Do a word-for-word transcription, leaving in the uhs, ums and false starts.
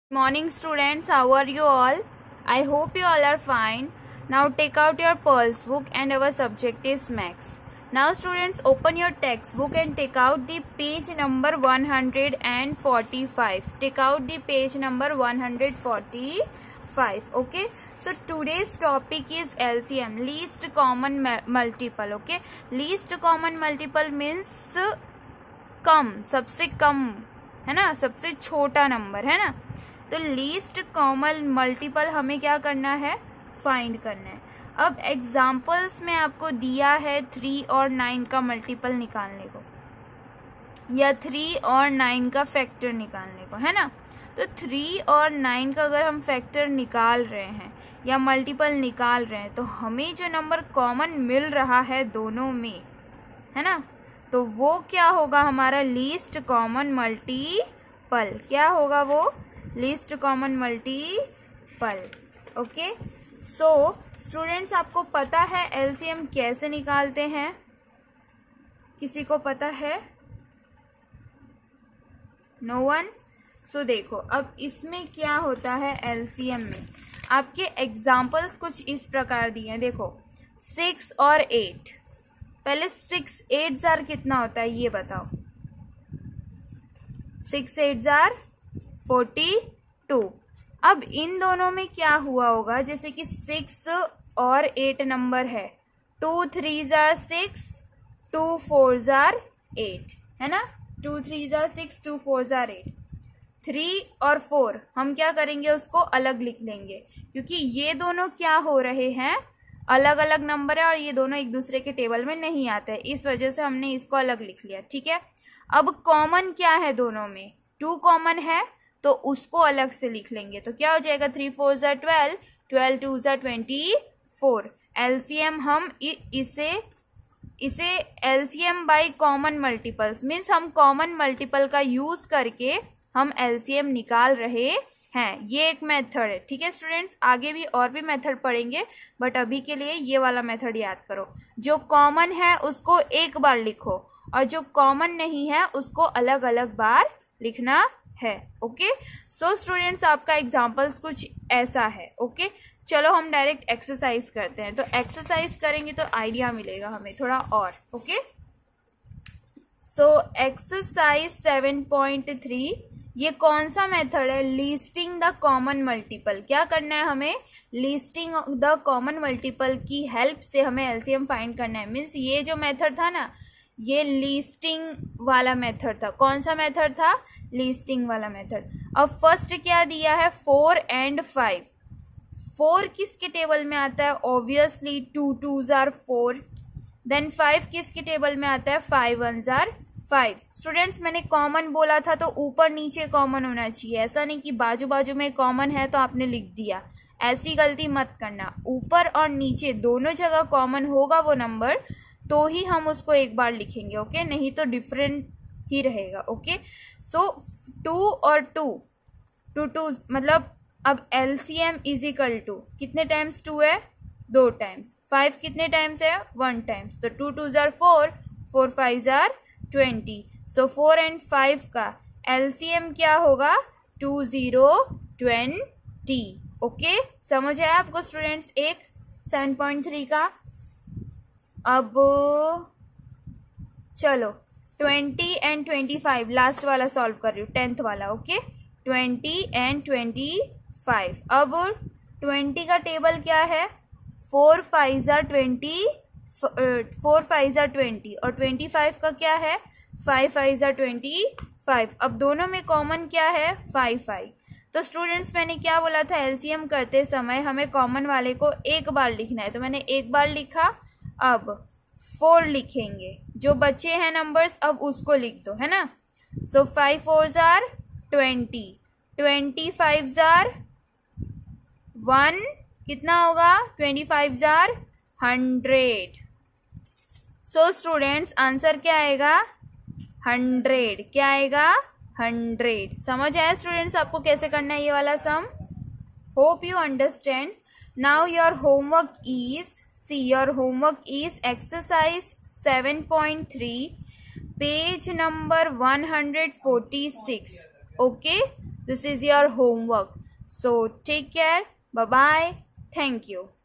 Morning students, how are you all? I hope you all are fine. Now take out your pulse book and our subject is maths. Now students, open your textbook and take out the page number one hundred forty-five. Take out the page number one hundred forty-five. Okay. So today's topic is L C M, least common multiple. Okay. Least common multiple means कम, सबसे कम है ना, सबसे छोटा number है ना. तो least common multiple हमें क्या करना है, फाइंड करना है. अब एग्जाम्पल्स में आपको दिया है थ्री और नाइन का मल्टीपल निकालने को या थ्री और नाइन का फैक्टर निकालने को, है ना. तो थ्री और नाइन का अगर हम फैक्टर निकाल रहे हैं या मल्टीपल निकाल रहे हैं तो हमें जो नंबर कॉमन मिल रहा है दोनों में, है ना, तो वो क्या होगा, हमारा लीस्ट कॉमन मल्टीपल. क्या होगा वो, least common multiple. Okay. So students, आपको पता है एलसीएम कैसे निकालते हैं? किसी को पता है? No one. सो देखो, अब इसमें क्या होता है एलसीएम में, आपके एग्जाम्पल्स कुछ इस प्रकार दिए हैं. देखो, सिक्स और एट. पहले सिक्स एट जार कितना होता है ये बताओ. सिक्स एट जार फोर्टी टू. अब इन दोनों में क्या हुआ होगा, जैसे कि सिक्स और एट नंबर है, टू थ्री जार सिक्स, टू फोर जार एट, है ना. टू थ्री जार सिक्स, टू फोर जार एट. थ्री और फोर हम क्या करेंगे, उसको अलग लिख लेंगे क्योंकि ये दोनों क्या हो रहे हैं, अलग अलग नंबर है और ये दोनों एक दूसरे के टेबल में नहीं आते हैं, इस वजह से हमने इसको अलग लिख लिया. ठीक है. अब कॉमन क्या है दोनों में, टू कॉमन है तो उसको अलग से लिख लेंगे. तो क्या हो जाएगा, थ्री फोर जार ट्वेल्व, ट्वेल्व टू जार ट्वेंटी फोर. एलसीएम हम इसे इसे LCM by common multiples means हम कॉमन मल्टीपल का यूज करके हम एलसीएम निकाल रहे हैं. ये एक मेथड है. ठीक है स्टूडेंट्स, आगे भी और भी मेथड पढ़ेंगे बट अभी के लिए ये वाला मेथड याद करो. जो कॉमन है उसको एक बार लिखो और जो कॉमन नहीं है उसको अलग अलग बार लिखना है. ओके. सो स्टूडेंट्स, आपका एग्जाम्पल्स कुछ ऐसा है. Okay okay? चलो हम डायरेक्ट एक्सरसाइज करते हैं. तो एक्सरसाइज करेंगे तो आइडिया मिलेगा हमें थोड़ा और. Okay. So exercise seven point three, ये कौन सा मेथड है, लीस्टिंग द कॉमन मल्टीपल. क्या करना है हमें, लीस्टिंग द कॉमन मल्टीपल की हेल्प से हमें एलसीएम फाइंड करना है. मीन्स ये जो मेथड था ना, ये लीस्टिंग वाला मेथड था. कौन सा मेथड था, लीस्टिंग वाला मेथड. अब फर्स्ट क्या दिया है, फोर एंड फाइव. फोर किसके टेबल में आता है, ऑब्वियसली टू टू जार फोर. देन फाइव किसके टेबल में आता है, फाइव वन जार फाइव. स्टूडेंट्स, मैंने कॉमन बोला था तो ऊपर नीचे कॉमन होना चाहिए. ऐसा नहीं कि बाजू बाजू में कॉमन है तो आपने लिख दिया, ऐसी गलती मत करना. ऊपर और नीचे दोनों जगह कॉमन होगा वो नंबर तो ही हम उसको एक बार लिखेंगे. ओके. नहीं तो डिफरेंट ही रहेगा. ओके. सो टू और टू, टू टू मतलब अब एलसीएम इज इक्वल टू कितने टाइम्स टू है, दो टाइम्स. फाइव कितने टाइम्स है, वन टाइम्स. तो टू टू जार फोर, फोर फाइव जार twenty. So four and five का एलसीएम क्या होगा, टू जीरो ट्वेंटी. ओके. समझ आया आपको स्टूडेंट्स एक सेवन पॉइंट थ्री का. अब चलो twenty and twenty five last वाला सॉल्व कर रही हूँ, टेंथ वाला. Okay. Twenty and twenty five. अब ट्वेंटी का टेबल क्या है, फोर फाइव जार ट्वेंटी, फोर फाइव जार ट्वेंटी और ट्वेंटी फाइव का क्या है, फाइव फाइव जार ट्वेंटी फाइव. अब दोनों में कॉमन क्या है, फाइव फाइव. तो स्टूडेंट्स, मैंने क्या बोला था, एलसीएम करते समय हमें कॉमन वाले को एक बार लिखना है. तो मैंने एक बार लिखा. अब फोर लिखेंगे, जो बचे हैं नंबर्स अब उसको लिख दो, है ना. सो फाइव फोर जार ट्वेंटी, ट्वेंटी फाइव जार वन, कितना होगा, ट्वेंटी फाइव जार हंड्रेड. सो स्टूडेंट्स, आंसर क्या आएगा, हंड्रेड. क्या आएगा, हंड्रेड. समझ आया स्टूडेंट्स आपको कैसे करना है ये वाला sum. Hope you understand. Now your homework is, see your homework is exercise seven point three, page number one hundred forty six. Okay. This is your homework. So take care. Bye bye. Thank you.